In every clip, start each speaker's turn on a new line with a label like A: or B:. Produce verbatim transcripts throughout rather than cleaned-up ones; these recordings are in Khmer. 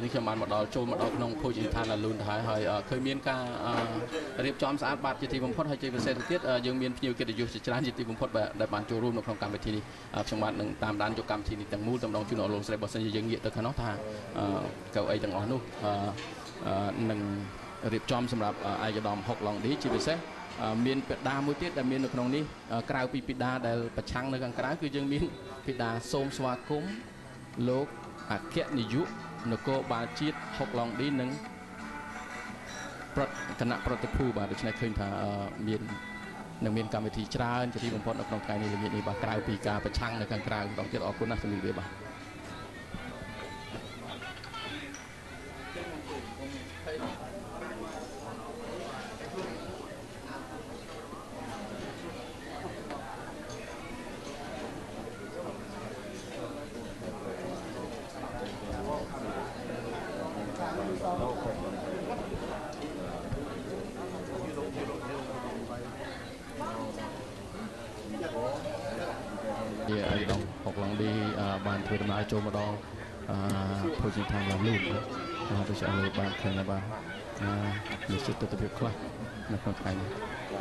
A: នេះខ្ញុំបានមកដល់ចូលមកដល់ក្នុងភោជនីយដ្ឋានលូនទៅហើយហើយឃើញមានការរៀបចំស្អាតបាតជាទីបំផុតហើយជាពិសេសទៅទៀតយើងមានភ្ញៀវកិត្តិយសជាច្រើនជាទីបំផុតដែលបានចូលរួមនៅក្នុងកម្មវិធីនេះខ្ញុំបាទនឹងតាមដានយកកម្មវិធីនេះទាំងមូលតម្រង់ជូនអស់លោកស្រីបើសិនជាយើងងាកទៅខាងនោះថាកៅអីទាំងអស់នោះនឹងរៀបចំសម្រាប់ឯកឧត្តមហុកឡុងឌីជាពិសេសមានបេដាមួយទៀតដែលមាននៅក្នុងនេះក្រៅពីបេដាដែលប្រឆាំងនៅខាងក្រៅគឺយើងមានបេដាសូមស្វាគមន៍លោកអគ្គនាយកនគរបាលជាតិហុកឡុងឌីនិងគណៈប្រតិភូបាទដូច្នេះឃើញថាមាននឹងមានកម្មវិធីច្រើនជាទីបំផុតនៅក្នុងថ្ងៃនេះល្ងាចនេះបាទក្រៅពីការប្រឆាំងនៅខាងក្រៅម្ដងទៀតអរគុណណាស់ជំរាបលាបាទ បានធ្វើដំណើរចូលមកដល់ភោជនីយដ្ឋានឡាលូនទៅជាលើបានឃើញថាបាទមានសិទ្ធិទស្សនវិជ្ជាខ្លះនៅក្នុងថ្ងៃនេះ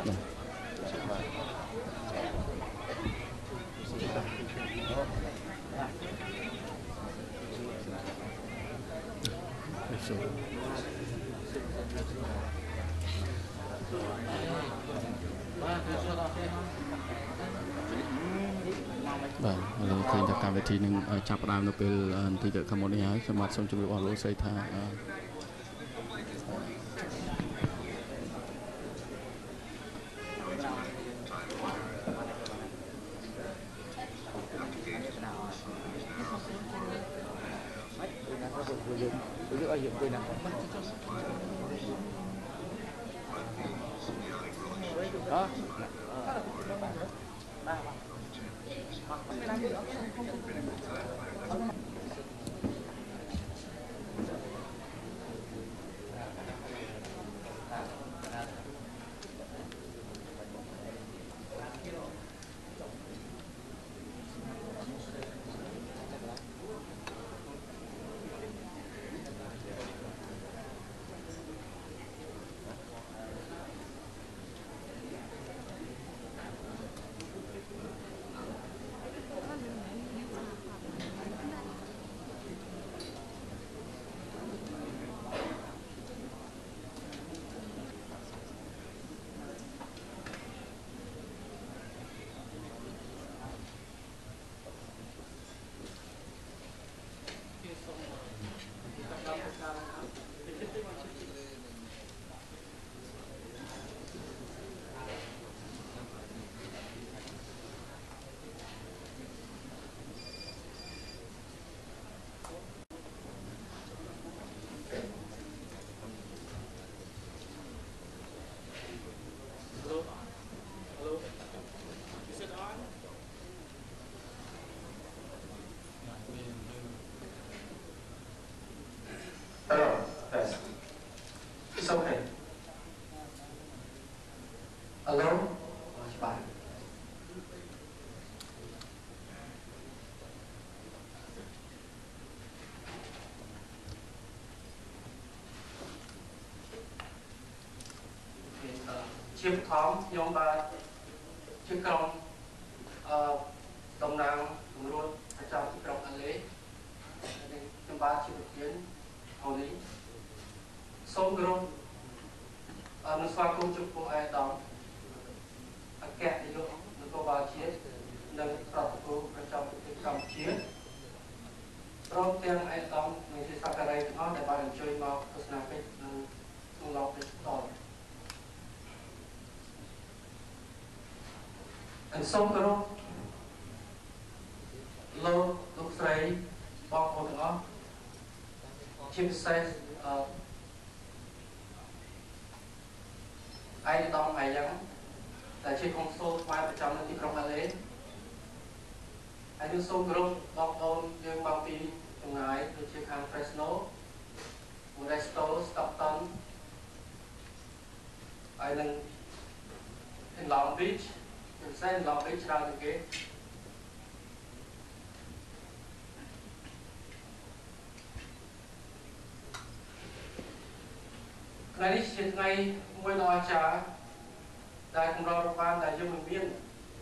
A: បាទឥឡូវឃើញថាកម្មវិធីនឹងចាប់ផ្ដើមនៅពេលបន្តិចទៅខាងមុខនេះហើយខ្ញុំបាទសូមជម្រាបអស់លោកស្រីថាជាបឋមខ្ញុំបាទជាក្រុមអឺតំណាងជំនួយប្រចាំទីក្រុងអាឡេខ្ញុំបាទជាប្រធានអូនេះសូមគោរពអនុស្វាគមន៍ចំពោះឯកឧត្តមអគ្គនាយកនគរបាលជាតិនិងប្រតិភូប្រចាំប្រទេសកម្ពុជាព្រមទាំងឯកឧត្តមនិងជាសក្ការៈទាំងអស់ដែលបានអញ្ជើញមកទស្សនកិច្ចនៅក្នុងឡោកនេះតទៅអសូមគោរពលោកលោកស្រីបងប្អូនទាំងអស់ជាពិសេសអឺឯកឧត្តមអាយ៉ាងដែលជាកុងស៊ុលខ្មែរប្រចាំនៅទីក្រុងអាឡេហើយនឹងសូមគោរពបងប្អូនយើងមកពីចម្ងាយដូចជាខាង Fresno, Modesto, Stockton ហើយនឹង Long Beach ពិសេស Long Beach ច្រើនជាងគេ
B: ថ្ងៃនេះជាថ្ងៃមួយដ៏អស្ចារ្យដែលកម្ររបានដែលយើងមិនមាន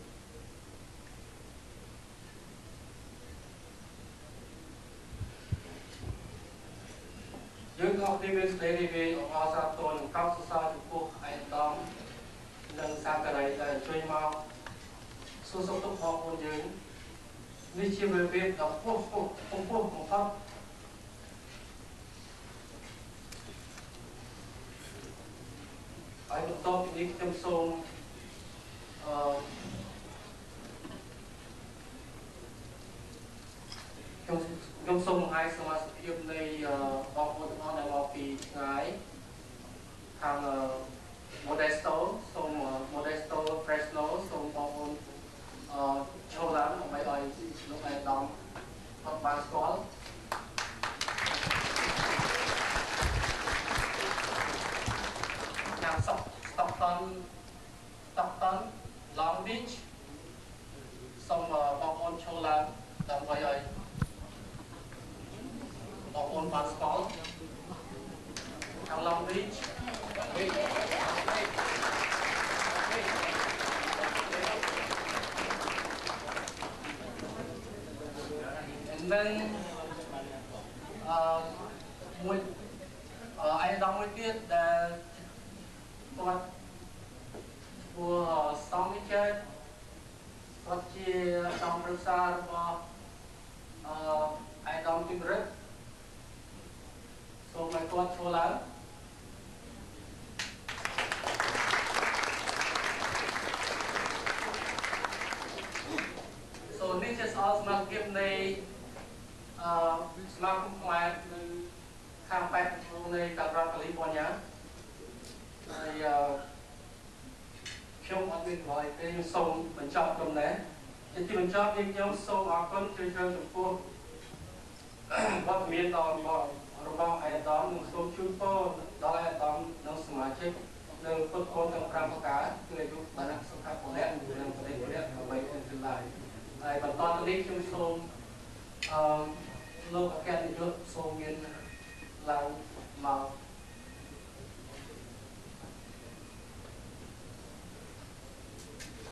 B: យើងក៏គ្នាមានសេចក្តីរីករាយអបអរសាទរនិងកោតសរសើរចំពោះឯកឧត្តមនិងសាការីដែលអញ្ជើញមកសួរសុខទុក្ខបងប្អូនយើងនេះជាវិវាទដ៏ខ្ពស់ខ្ពស់បំផុតបំផុតហើយបន្ទាប់ពីនេះខ្ញុំសូមអឺខ្ញុំខ្ញុំសូមបង្ហាញសមាជិកភាពនៃបងប្អូនទាំងអស់ដែលមកពីឆ្ងាយខាង Modesto សូម Modesto Fresno សូមបងប្អូនអឺចូលឡើងដើម្បីឲ្យលោកឯកឧត្តមគាត់បានស្គាល់ខាង Stockton Stockton Long Beach សូមបងប្អូនចូលឡើងដើម្បីឲ្យបងប្អូនបានស្គាល់ខាង Long Beach and then អឺមួយអឺឯកឧត្តមមួយទៀតដែលគាត់ធ្វើសំវិជ្ជាគាត់ជាតំប្រឹក្សារបស់អឺឯកឧត្តមពីរិទ្ធសូមឲ្យគាត់ចូលឡើងសូមនេះជាសអសមាជិកនៃអឺសមាគមខ្មែរនៅខាងប៉ែតនៃការដ្ឋកាលីហ្វ័រញ៉ាហើយខ្ញុំអត់មានប្រយោជន៍ទេខ្ញុំសូមបញ្ចប់ត្រឹមនេះជាទីបញ្ចប់យើងខ្ញុំសូមអរគុណជ្រាបជ្រៅចំពោះវត្តមានដល់របស់របស់ឯកឧត្តមនិងសូមជូនពរដល់ឯកឧត្តមនិងសមាជិកនៅពុទ្ធកូនទាំងប្រាំប្រការគឺអាយុបានសុខៈពលៈនិងបរិបទដើម្បីអន្តរាយហើយបន្តទៅនេះខ្ញុំសូមអឺលោកអគ្គនាយកសូមមានឡើងមក